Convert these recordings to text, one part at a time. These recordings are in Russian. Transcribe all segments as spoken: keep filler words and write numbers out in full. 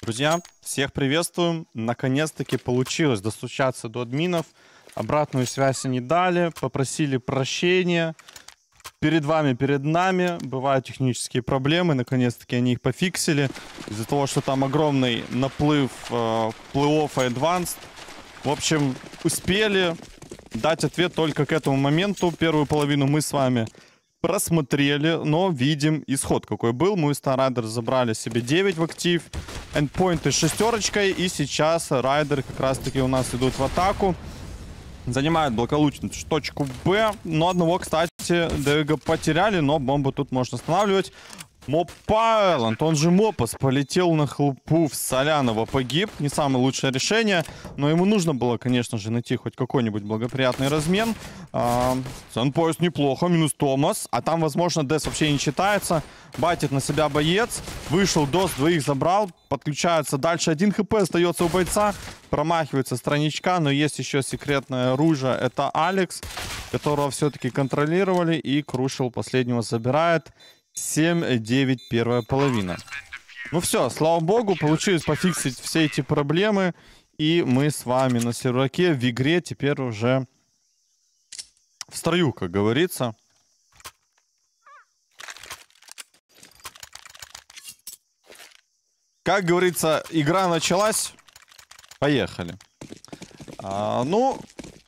Друзья, всех приветствуем. Наконец-таки получилось достучаться до админов. Обратную связь они дали, попросили прощения. Перед вами, перед нами бывают технические проблемы. Наконец-таки они их пофиксили. Из-за того, что там огромный наплыв э, плей-офф и Advanced. В общем, успели дать ответ только к этому моменту. Первую половину мы с вами просмотрели, но видим исход какой был. Movistar Riders забрали себе девять в актив. Эндпоинты шестерочкой. И сейчас райдеры как раз таки у нас идут в атаку. Занимают благополучно точку Б. Но одного, кстати, Дэвига потеряли, но бомбу тут можно останавливать. Мопайл, Антон же Мопас, полетел на хлопу в Солянова, погиб. Не самое лучшее решение, но ему нужно было, конечно же, найти хоть какой-нибудь благоприятный размен. Санпоезд неплохо, минус Томас. А там, возможно, Дэс вообще не читается. Батит на себя боец. Вышел, Дос двоих забрал. Подключается дальше. Один хп остается у бойца. Промахивается страничка, но есть еще секретное оружие. Это Алекс, которого все-таки контролировали. И Крушел последнего забирает. семь девять первая половина. Ну все, слава богу, получилось пофиксить все эти проблемы. И мы с вами на серваке в игре теперь уже в строю, как говорится. Как говорится, игра началась. Поехали. А, ну...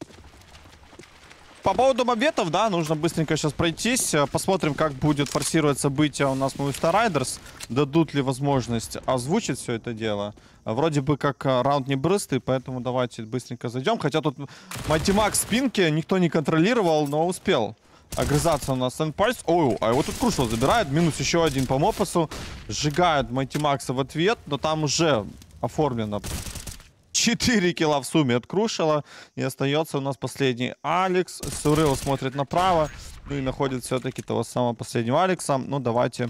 По поводу мобетов, да, нужно быстренько сейчас пройтись. Посмотрим, как будет форсировать события у нас Movistar Riders. Дадут ли возможность озвучить все это дело. Вроде бы как раунд не брыстый, поэтому давайте быстренько зайдем. Хотя тут Mighty Max в спинке никто не контролировал, но успел огрызаться у нас Сенпальс. Ой, а его тут Крушел забирает. Минус еще один по Мопасу. Сжигают Mighty Max в ответ, но там уже оформлено четыре килла в сумме от Крушела. И остается у нас последний Алекс. Сурыл смотрит направо. Ну и находит все-таки того самого последнего Алекса. Ну давайте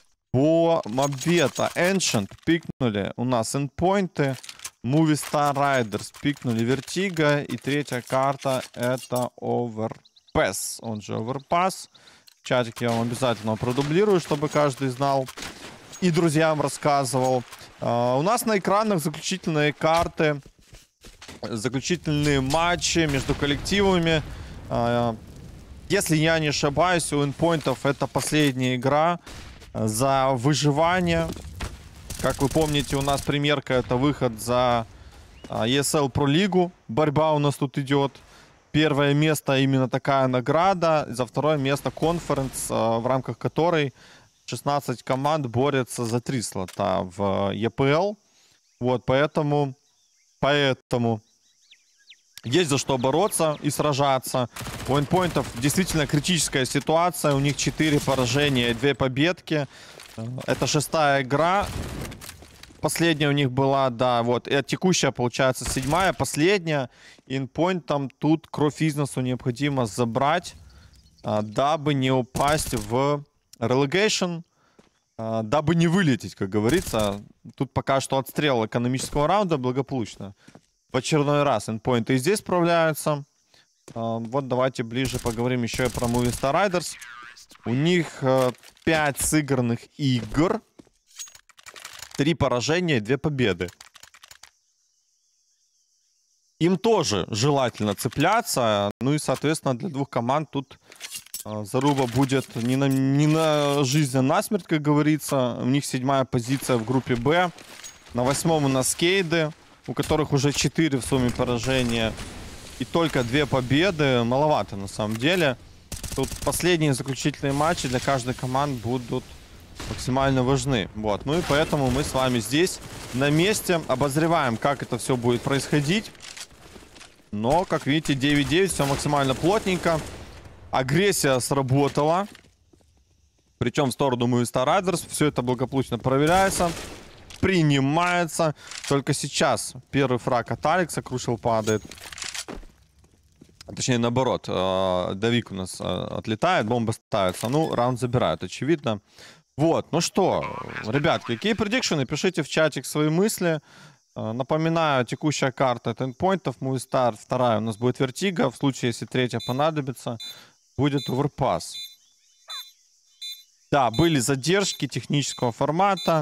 по мобета. Ancient пикнули у нас эндпоинты. Movistar Riders пикнули Vertigo. И третья карта это Overpass. Он же Overpass. В чатике я вам обязательно продублирую, чтобы каждый знал. И друзьям рассказывал. Uh, у нас на экранах заключительные карты, заключительные матчи между коллективами. Uh, если я не ошибаюсь, у эндпоинтов это последняя игра за выживание. Как вы помните, у нас примерка это выход за uh, и эс эл Pro League. Борьба у нас тут идет. Первое место именно такая награда. За второе место конференц, uh, в рамках которой шестнадцать команд борются за три слота в и пи эл. Вот, поэтому, поэтому есть за что бороться и сражаться. У эндпоинтов действительно критическая ситуация. У них четыре поражения и две победки. Это шестая игра. Последняя у них была, да, вот. И текущая, получается, седьмая, последняя. Эндпоинтам тут кровь Износу необходимо забрать, дабы не упасть в relegation, дабы не вылететь, как говорится. Тут пока что отстрел экономического раунда благополучно. В очередной раз эндпоинты и здесь справляются. Вот давайте ближе поговорим еще и про Movistar Riders. У них пять сыгранных игр, три поражения и две победы. Им тоже желательно цепляться. Ну и, соответственно, для двух команд тут заруба будет не на, не на жизнь, а на смерть, как говорится. У них седьмая позиция в группе Б. На восьмом у нас Кейды, у которых уже четыре в сумме поражения и только две победы. Маловато на самом деле. Тут последние заключительные матчи для каждой команды будут максимально важны. Вот. Ну и поэтому мы с вами здесь на месте обозреваем, как это все будет происходить. Но, как видите, девять девять, все максимально плотненько. Агрессия сработала. Причем в сторону Movistar Riders. Все это благополучно проверяется. Принимается. Только сейчас первый фраг от Алекса. Крушел падает. Точнее, наоборот. Давик у нас отлетает. Бомба ставится. Ну, раунд забирают, очевидно. Вот. Ну что, ребят, какие предикшены? Пишите в чатик свои мысли. Напоминаю, текущая карта от эндпоинтов. Movistar вторая у нас будет Vertigo. В случае, если третья понадобится, будет Overpass. Да, были задержки технического формата.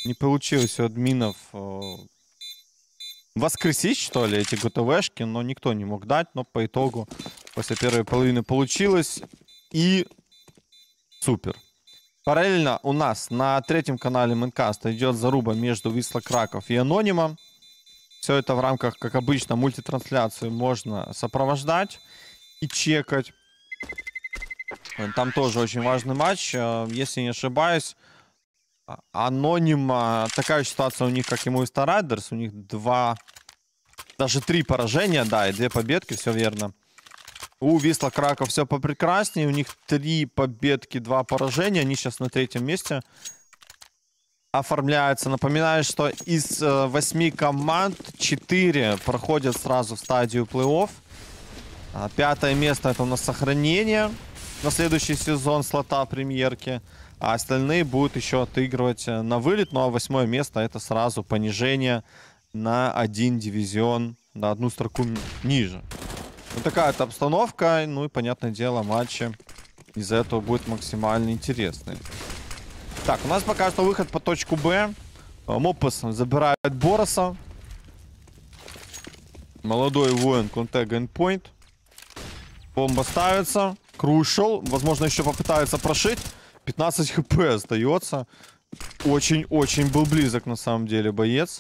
Не получилось у админов э, воскресить, что ли, эти ГТВшки, но никто не мог дать. Но по итогу после первой половины получилось. И супер. Параллельно у нас на третьем канале Мэнкаста идет заруба между Висла Краков и Анонимом. Все это в рамках, как обычно, мультитрансляции можно сопровождать и чекать. Там тоже очень важный матч. Если не ошибаюсь, Анонима, такая ситуация у них, как и Movistar Riders. У них два, даже три поражения, да, и две победки, все верно. У Висла Краков все попрекраснее. У них три победки, два поражения. Они сейчас на третьем месте оформляются. Напоминаю, что из э, восьми команд четыре проходят сразу в стадию плей-офф. А, пятое место это у нас сохранение на следующий сезон слота премьерки. А остальные будут еще отыгрывать на вылет. Ну а восьмое место это сразу понижение на один дивизион, на одну строку ниже. Вот такая-то обстановка. Ну и, понятное дело, матчи из-за этого будут максимально интересные. Так, у нас пока что выход по точку Б. Мопес забирает Бороса. Молодой воин Контега Endpoint. Бомба ставится. Крушел. Возможно, еще попытается прошить. пятнадцать хп остается. Очень-очень был близок, на самом деле, боец.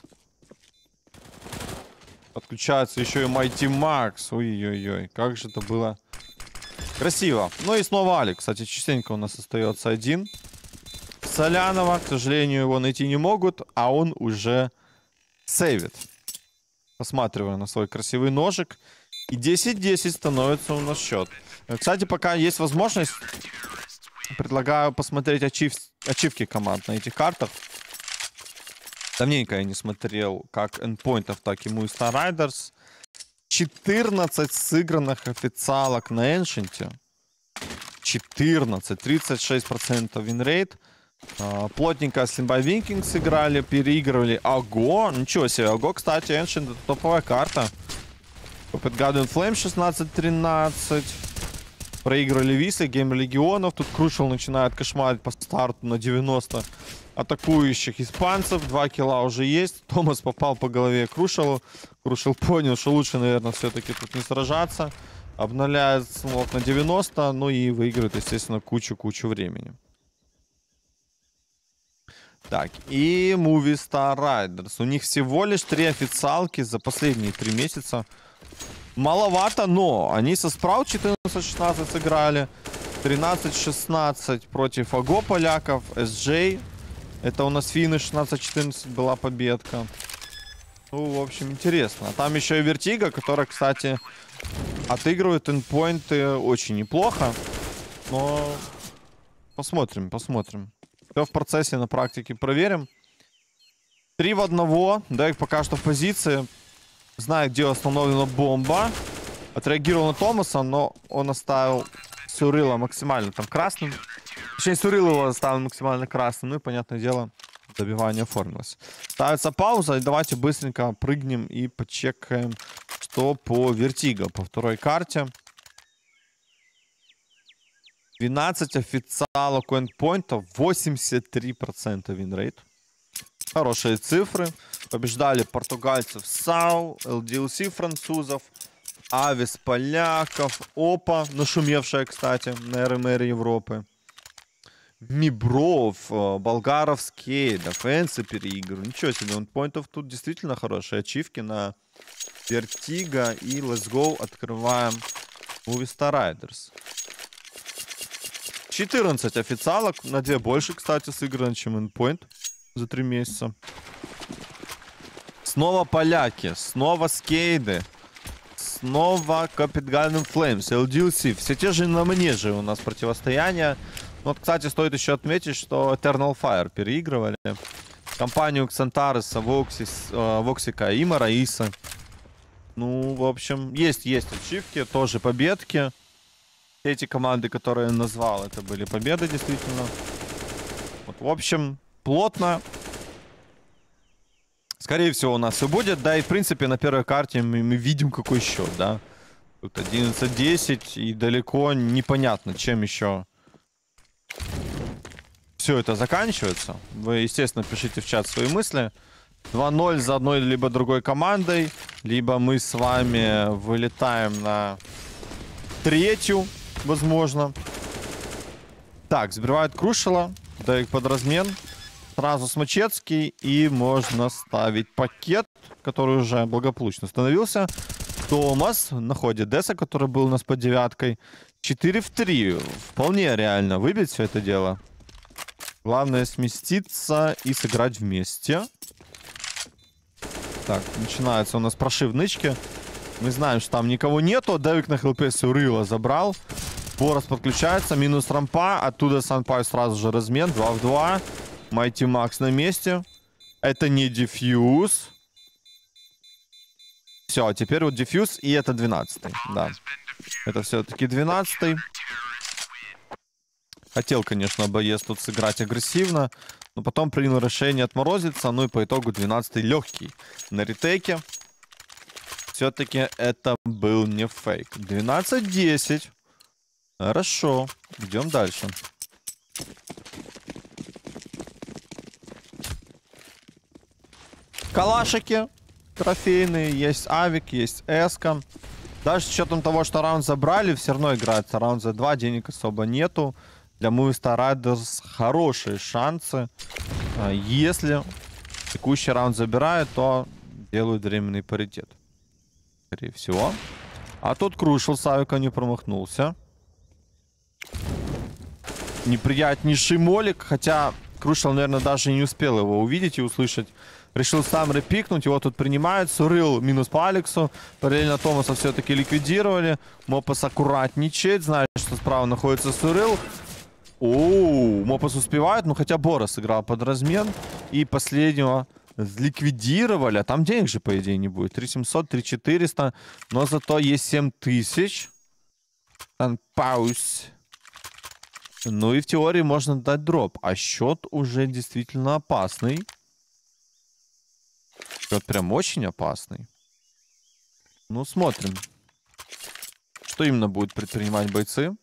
Подключается еще и Mighty Max. Ой-ой-ой, как же это было красиво. Ну и снова Алик. Кстати, частенько у нас остается один. Солянова, к сожалению, его найти не могут, а он уже сейвит. Посматриваю на свой красивый ножик. И десять десять становится у нас счет. Кстати, пока есть возможность, предлагаю посмотреть ачив... ачивки команд на этих картах. Давненько я не смотрел как Endpoint'ов, так и Movistar Riders. четырнадцать сыгранных официалок на Эншенте. четырнадцать, тридцать шесть процентов винрейт. Плотненько Слимбай Викинг сыграли, переигрывали Ого. Ничего себе, Ого, кстати, Эншент это топовая карта. Puppet God Flame шестнадцать тринадцать. Проигрывали Висы, Геймер Легионов. Тут Крушел начинает кошмарить по старту на девяносто атакующих испанцев. Два килла уже есть. Томас попал по голове Крушелу. Крушел понял, что лучше, наверное, все-таки тут не сражаться. Обновляет смог на девяносто. Ну и выигрывает, естественно, кучу-кучу времени. Так, и Movistar Riders. У них всего лишь три официалки за последние три месяца. Маловато, но они со Спраут четырнадцать шестнадцать сыграли. тринадцать шестнадцать против Ого поляков. эс джей. Это у нас финны шестнадцать четырнадцать была победка. Ну, в общем, интересно. А там еще и Вертига, которая, кстати, отыгрывает эндпоинты очень неплохо. Но посмотрим, посмотрим. Все в процессе, на практике проверим. Три в одного. Да, их пока что в позиции. Знает, где установлена бомба. Отреагировал на Томаса, но он оставил Сюрила максимально там красным. Точнее, Сюрил его оставил максимально красным. Ну и, понятное дело, добивание оформилось. Ставится пауза. И давайте быстренько прыгнем и почекаем, что по Вертиго, по второй карте. двенадцать официалок у эндпоинта, восемьдесят три процента винрейт. Хорошие цифры. Побеждали португальцев САУ, эл ди эл си французов, Авис поляков, Опа, нашумевшая, кстати, на эр эм эр Европы. Мибров, болгаров Скейдов, Энси переигрывали. Ничего себе, эндпоинтов тут действительно хорошие ачивки на Вертиго. И let's go, открываем Movistar Riders. четырнадцать официалок, на две больше, кстати, сыграно, чем Endpoint за три месяца. Снова поляки, снова Скейды, снова Puppet God Flames, эл ди эл си. Все те же на манеже у нас противостояния. Вот, кстати, стоит еще отметить, что Eternal Fire переигрывали. Компанию Ксантареса, Воксис, Воксика и Мараиса. Ну, в общем, есть, есть ачивки, тоже победки. Эти команды, которые я назвал, это были победы, действительно. Вот, в общем, плотно. Скорее всего, у нас все будет. Да, и, в принципе, на первой карте мы, мы видим, какой счет, да. Тут одиннадцать десять, и далеко непонятно, чем еще все это заканчивается. Вы, естественно, пишите в чат свои мысли. два ноль за одной либо другой командой. Либо мы с вами вылетаем на третью, возможно. Так, сбивают Крушела. Дают под размен. Сразу Смачецкий. И можно ставить пакет, который уже благополучно становился. Томас на ходе Деса, который был у нас под девяткой. четыре в три. Вполне реально выбить все это дело. Главное сместиться и сыграть вместе. Так, начинается у нас прошив нычки. Мы знаем, что там никого нету. Дэвик на хлп Сурила забрал. Борос подключается. Минус рампа. Оттуда Санпай сразу же размен. два в два. Майти Макс на месте. Это не дефьюз. Все, теперь вот дефьюз. И это двенадцатый. Да. Это все-таки двенадцатый. Хотел, конечно, боец тут сыграть агрессивно. Но потом принял решение отморозиться. Ну и по итогу двенадцатый легкий на ретейке. Все-таки это был не фейк. двенадцать десять. Хорошо. Идем дальше. Калашики трофейные. Есть авик, есть эска. Даже с учетом того, что раунд забрали, все равно играется раунд за два. Денег особо нету. Для Movistar Riders хорошие шансы. Если текущий раунд забирают, то делают временный паритет. Скорее всего. А тут Крушел с авика не промахнулся. Неприятнейший молик. Хотя Крушел, наверное, даже не успел его увидеть и услышать. Решил сам репикнуть. Его тут принимают. Сурил минус по Алексу. Параллельно Томаса все-таки ликвидировали. Мопас аккуратничает. Знает, что справа находится Сурил. Оу, Мопас успевает. Ну, хотя Борос сыграл под размен. И последнего ликвидировали. А там денег же, по идее, не будет. три семьсот, три четыреста. Но зато есть семь тысяч. Пауз. Ну и в теории можно дать дроп. А счет уже действительно опасный. Счет прям очень опасный. Ну, смотрим. Что именно будут предпринимать бойцы?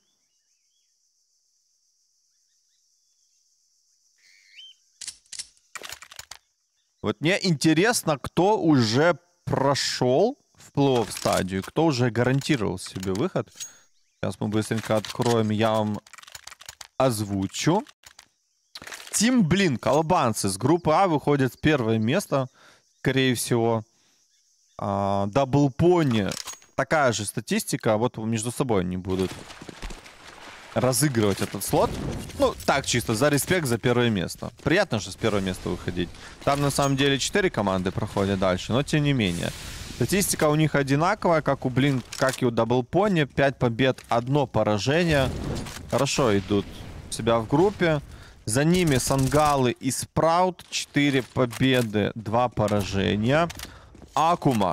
Вот мне интересно, кто уже прошел в плей-офф стадию, кто уже гарантировал себе выход. Сейчас мы быстренько откроем, я вам озвучу. Тим Блинк, албанцы с группы А выходят в первое место, скорее всего. Дабл Пони, такая же статистика, вот между собой они будут разыгрывать этот слот. Ну, так чисто, за респект, за первое место. Приятно же с первого места выходить. Там, на самом деле, четыре команды проходят дальше, но тем не менее. Статистика у них одинаковая, как у Блин, как и у Дабл Пони. пять побед, одно поражение. Хорошо идут себя в группе. За ними Сангалы и Спраут. четыре победы, два поражения. Акума.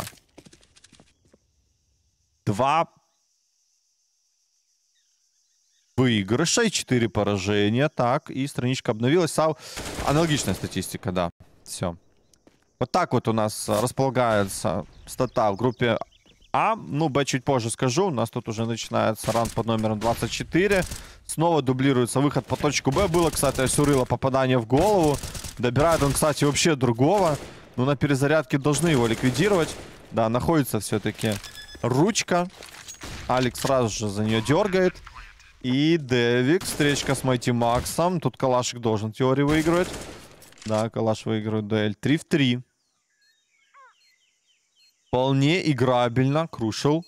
два выигрыша и четыре поражения. Так, и страничка обновилась. Сау... Аналогичная статистика, да. Все. Вот так вот у нас располагается стата в группе А. Ну, Б чуть позже скажу. У нас тут уже начинается раунд под номером двадцать четыре. Снова дублируется выход по точку Б. Было, кстати, Сурила попадание в голову. Добирает он, кстати, вообще другого. Но на перезарядке должны его ликвидировать. Да, находится все-таки ручка. Алекс сразу же за нее дергает. И Дэвик, встречка с Майти Максом. Тут Калашик должен в теории выигрывать. Да, Калаш выигрывает дуэль. три в три. Вполне играбельно. Крушел.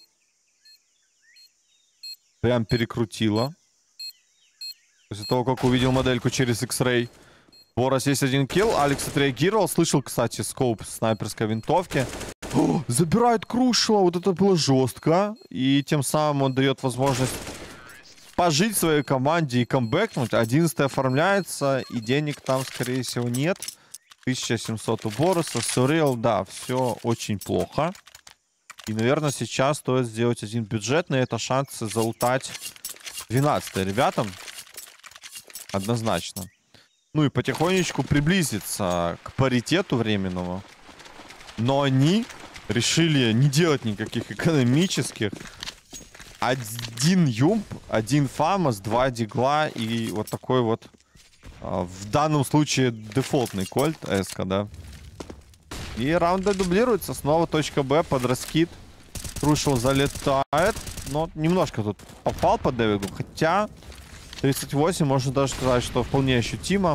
Прям перекрутило. После того, как увидел модельку через X-Ray. Борос есть один килл. Алекс отреагировал. Слышал, кстати, скоуп снайперской винтовки. О, забирает Крушела. Вот это было жестко. И тем самым он дает возможность пожить в своей команде и камбэкнуть. одиннадцатый оформляется, и денег там, скорее всего, нет. тысяча семьсот у Бороса. Сурил, да, все очень плохо. И, наверное, сейчас стоит сделать один бюджетный. Это шансы залутать двенадцатый ребятам. Однозначно. Ну и потихонечку приблизиться к паритету временному. Но они решили не делать никаких экономических. Один юмп, один фамос, два дигла и вот такой вот В данном случае дефолтный кольт, эска, да. И раунды дублируются. Снова точка Б под раскид. Крушел залетает. Но немножко тут попал по Дэвигу. Хотя тридцать восемь, можно даже сказать, что вполне ощутимо.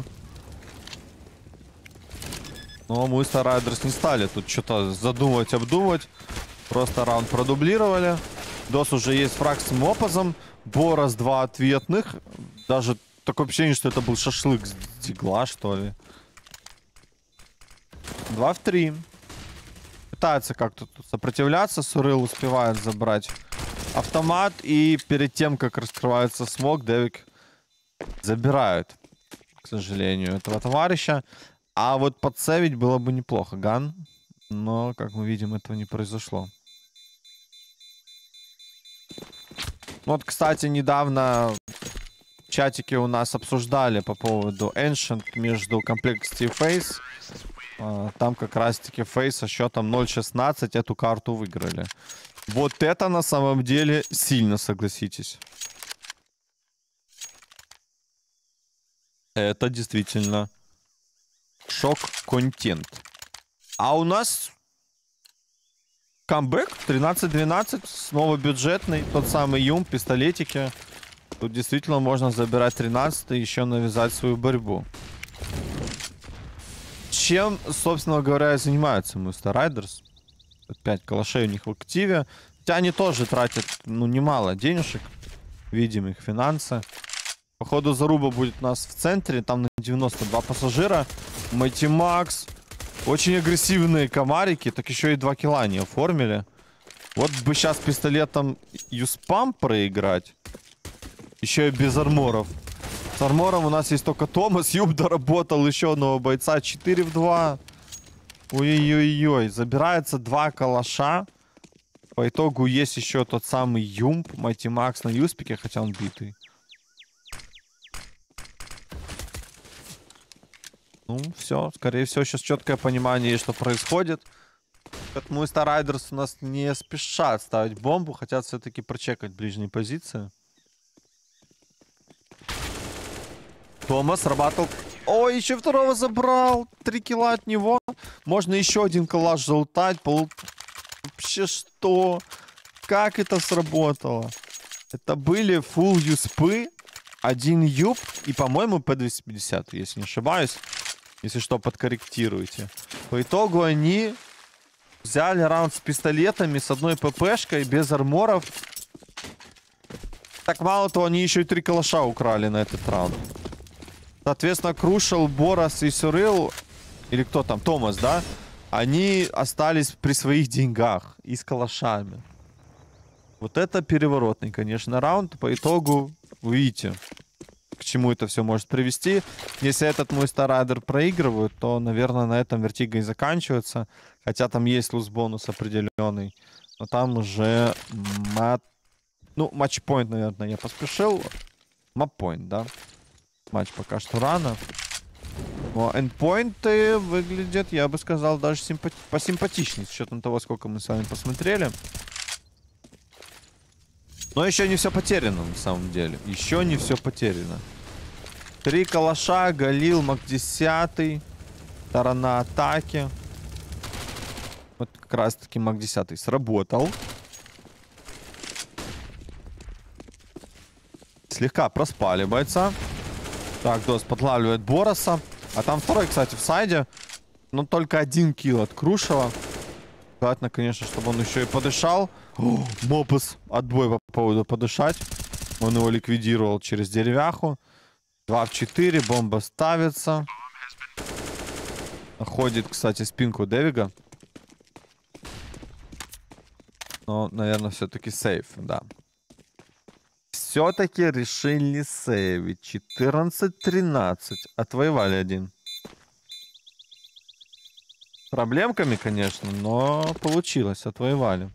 Но мы Старайдерс не стали тут что-то задумывать, обдумывать. Просто раунд продублировали. Дос уже есть фраг с мопозом. Борос два ответных. Даже такое ощущение, что это был шашлык с дигла, что ли. два в три. Пытается как-то тут сопротивляться. Сурил успевает забрать автомат. И перед тем, как раскрывается смог, Дэвик забирают, к сожалению, этого товарища. А вот подсейвить было бы неплохо, Ган. Но, как мы видим, этого не произошло. Вот, кстати, недавно в чатике у нас обсуждали по поводу Ancient между Complexity и Face. Там как раз-таки Face со счетом ноль шестнадцать эту карту выиграли. Вот это на самом деле сильно, согласитесь. Это действительно шок-контент. А у нас камбэк тринадцать двенадцать. Снова бюджетный. Тот самый Юм, пистолетики. Тут действительно можно забирать тринадцать и еще навязать свою борьбу. Чем, собственно говоря, и занимаются мы Starriders. пять калашей у них в активе. Хотя они тоже тратят, ну, немало денежек. Видим их финансы. Походу, заруба будет у нас в центре. Там на девяносто два пассажира. Mighty Max. Очень агрессивные комарики. Так еще и два килла они оформили. Вот бы сейчас пистолетом юспам проиграть. Еще и без арморов. С армором у нас есть только Томас. Юб доработал еще одного бойца. четыре в два. Ой-ой-ой. Забирается два калаша. По итогу есть еще тот самый Юмп. Mighty Max на юспике, хотя он битый. Ну, все. Скорее всего, сейчас четкое понимание, что происходит. Поэтому и Starriders у нас не спешат ставить бомбу. Хотят все-таки прочекать ближние позиции. Томас срабатывал. Ой, еще второго забрал. Три килла от него. Можно еще один калаш залутать. Пол... Вообще что? Как это сработало? Это были фулл юспы. Один юб. И, по-моему, пэ двести пятьдесят, если не ошибаюсь. Если что, подкорректируйте. По итогу они взяли раунд с пистолетами, с одной ППшкой, без арморов. Так мало того, они еще и три калаша украли на этот раунд. Соответственно, Крушел, Борос и Сурил, или кто там, Томас, да? Они остались при своих деньгах и с калашами. Вот это переворотный, конечно, раунд. По итогу, увидите, к чему это все может привести. Если этот мой Старайдер проигрывает, то, наверное, на этом Вертига и заканчивается. Хотя там есть луз-бонус определенный. Но там уже мат... Ну, матч-пойнт, наверное, я поспешил. Мап-пойнт, да? Матч пока что рано. Но эндпоинты выглядят, я бы сказал, даже симпати... посимпатичнее. С учетом того, сколько мы с вами посмотрели. Но еще не все потеряно, на самом деле. Еще не все потеряно. Три калаша, Галил, Мак десять. Сторона атаки. Вот как раз таки Мак десять сработал. Слегка проспали бойца. Так, Дос подлавливает Бороса. А там второй, кстати, в сайде. Но только один килл от Крушева. Желательно, конечно, чтобы он еще и подышал. О, Мопус. Отбой по поводу подышать. Он его ликвидировал через деревяху. два в четыре. Бомба ставится. Находит, кстати, спинку Дэвига. Но, наверное, все-таки сейф, да. Все-таки решили сейвить. четырнадцать тринадцать. Отвоевали один. Проблемками, конечно, но получилось. Отвоевали.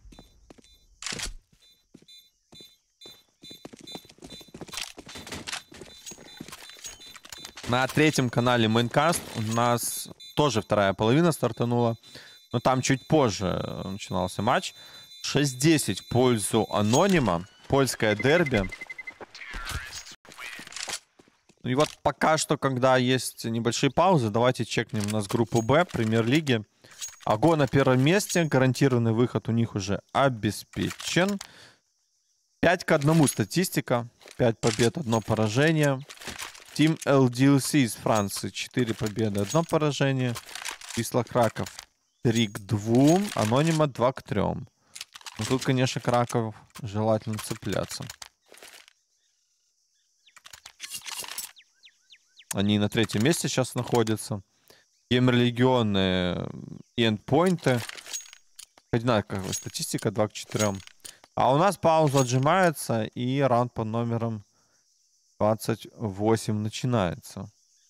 На третьем канале Майнкаст у нас тоже вторая половина стартанула. Но там чуть позже начинался матч. шесть десять в пользу Анонима. Польское дерби. И вот пока что, когда есть небольшие паузы, давайте чекнем у нас группу Б премьер-лиги. Ого на первом месте, гарантированный выход у них уже обеспечен. пять к одному статистика, пять побед, одно поражение. Team эл ди эл си из Франции, четыре победы, одно поражение. Висла Краков три к двум, Анонима два к трем. Ну, тут, конечно, Краков желательно цепляться. Они на третьем месте сейчас находятся. Геймер-легионы и эндпоинты. Одинаковая статистика два к четырем. А у нас пауза отжимается, и раунд под номером двадцать восемь начинается.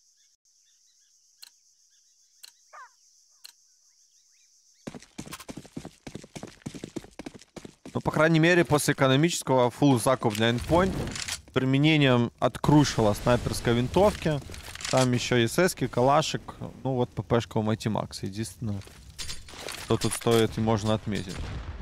Ну, по крайней мере, после экономического фулл закуп для эндпоинт с применением от Крушела снайперской винтовки. Там еще и эс-ки, калашик. Ну, вот ППшка у Mighty Max. Единственное, что тут стоит и можно отметить.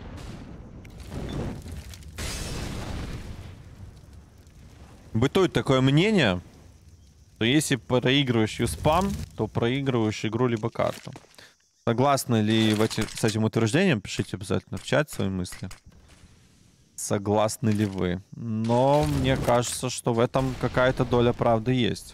Бытует такое мнение, что если проигрываешь юспам, то проигрываешь игру либо карту. Согласны ли в эти, с этим утверждением? Пишите обязательно в чат свои мысли. Согласны ли вы? Но мне кажется, что в этом какая-то доля правды есть.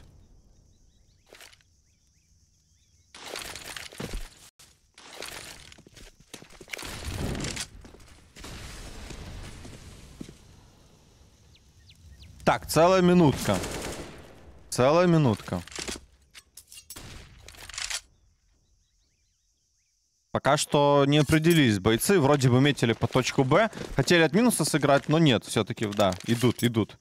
Так, целая минутка. Целая минутка. Пока что не определились бойцы. Вроде бы метили по точку Б. Хотели от минуса сыграть, но нет. Все-таки, да, идут, идут.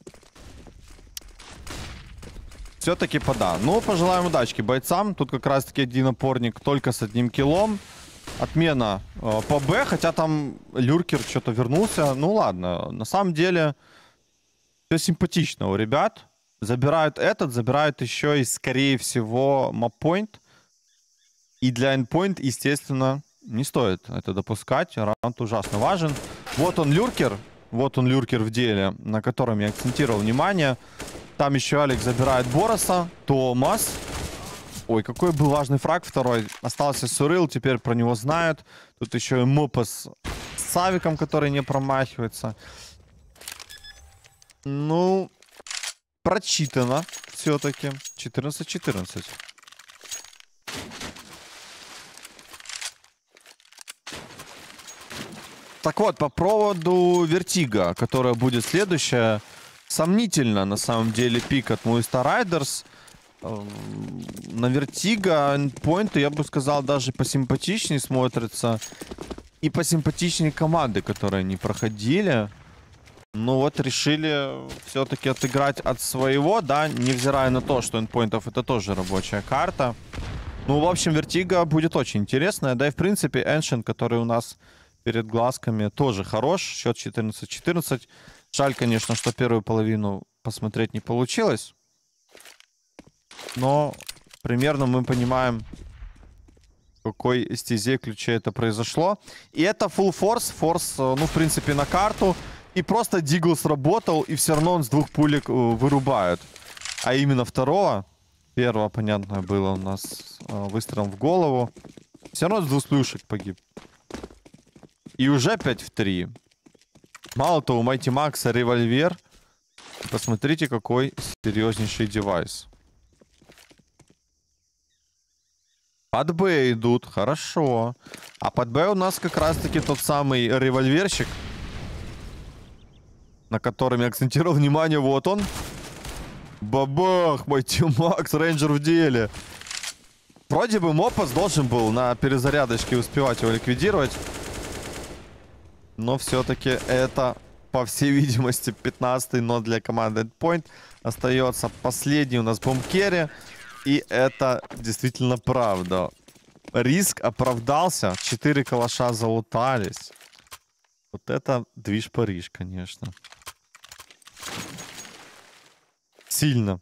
Все-таки пода. Ну, пожелаем удачки бойцам. Тут как раз-таки один опорник только с одним киллом. Отмена э, по Б, хотя там люркер что-то вернулся. Ну, ладно. На самом деле, все симпатично у ребят. Забирают этот, забирают еще и, скорее всего, маппоинт. И для эндпоинт, естественно, не стоит это допускать. Раунд ужасно важен. Вот он люркер. Вот он люркер в деле, на котором я акцентировал внимание. Там еще Алекс забирает Бороса. Томас. Ой, какой был важный фраг второй. Остался Сурил, теперь про него знают. Тут еще и Мопас с Савиком, который не промахивается. Ну, прочитано все-таки. четырнадцать четырнадцать. Так вот, по поводу Вертига, которая будет следующая. Сомнительно, на самом деле, пик от Movistar Riders. На Вертига эндпоинты, я бы сказал, даже посимпатичнее смотрятся. И посимпатичнее команды, которые они проходили. Ну вот, решили все-таки отыграть от своего, да, невзирая на то, что эндпоинтов это тоже рабочая карта. Ну, в общем, Вертига будет очень интересная. Да и, в принципе, Ancient, который у нас перед глазками, тоже хорош. Счет четырнадцать четырнадцать. Жаль, конечно, что первую половину посмотреть не получилось. Но примерно мы понимаем, в какой стезе ключе это произошло. И это full force. Форс, ну, в принципе, на карту. И просто Дигл сработал, и все равно он с двух пулек вырубает. А именно второго. Первого, понятно, было у нас выстрелом в голову. Все равно с двух плюшек погиб. И уже пять в три. Мало того, у Mighty Max револьвер. Посмотрите, какой серьезнейший девайс. Под Б идут, хорошо. А под Б у нас как раз-таки тот самый револьверщик, на котором я акцентировал внимание. Вот он. Бабах, Mighty Max, рейнджер в деле. Вроде бы Мопас должен был на перезарядочке успевать его ликвидировать. Но все-таки это, по всей видимости, пятнадцатый, но для команды эндпоинт остается последний у нас бомбкерри. И это действительно правда. Риск оправдался. Четыре калаша залутались. Вот это движ Париж, конечно. Сильно.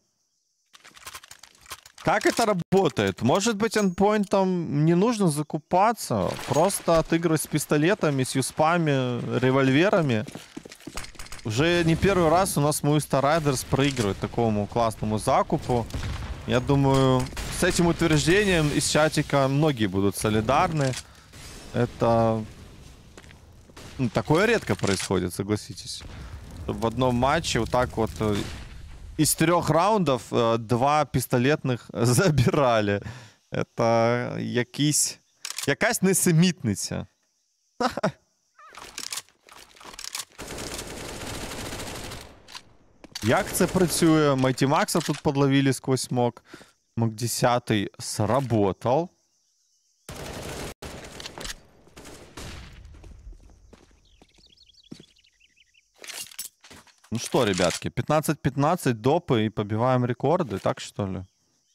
Как это работает? Может быть, эндпоинтом не нужно закупаться? Просто отыгрывать с пистолетами, с юспами, револьверами. Уже не первый раз у нас Movistar Riders проигрывает такому классному закупу. Я думаю, с этим утверждением из чатика многие будут солидарны. Это... Ну, такое редко происходит, согласитесь. Чтобы в одном матче вот так вот из трех раундов два пистолетных забирали. Это якийсь... якась несемітниця. Як це працює? Mighty Max тут подловили сквозь смог. Мак десять сработал. Ну что, ребятки, пятнадцать пятнадцать допы и побиваем рекорды, так что ли?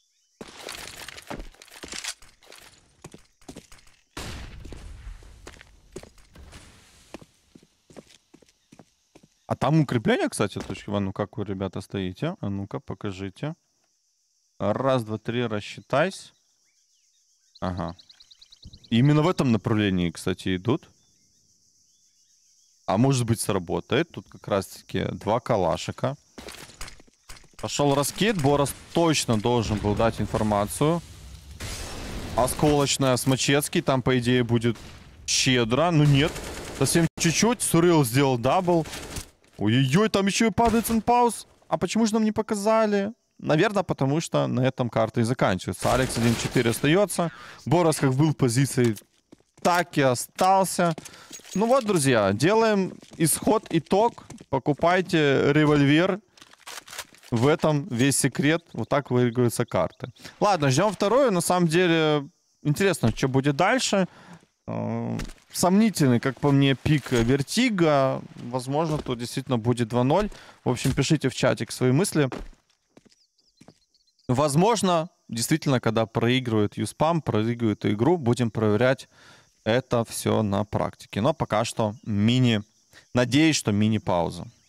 А там укрепление, кстати, точки. А ну как вы, ребята, стоите? А ну-ка, покажите. Раз, два, три, рассчитайся. Ага. Именно в этом направлении, кстати, идут. А может быть, сработает. Тут как раз-таки два калашика. Пошел раскид. Борос точно должен был дать информацию. Осколочная с Мачецкий. Там, по идее, будет щедро. Ну нет. Совсем чуть-чуть. Сурил сделал дабл. Ой-ой-ой, там еще и падает санпауз. А почему же нам не показали? Наверное, потому что на этом карта и заканчивается. Алекс один четыре остается. Борос как был в позиции, так и остался. Ну вот, друзья, делаем исход, итог. Покупайте револьвер. В этом весь секрет. Вот так выигрываются карты. Ладно, ждем вторую. На самом деле, интересно, что будет дальше. Сомнительный, как по мне, пик Вертига. Возможно, тут действительно будет два ноль. В общем, пишите в чатик свои мысли. Возможно, действительно, когда проигрывает Юспам, проигрывает игру, будем проверять это все на практике. Но пока что мини... Надеюсь, что мини-пауза.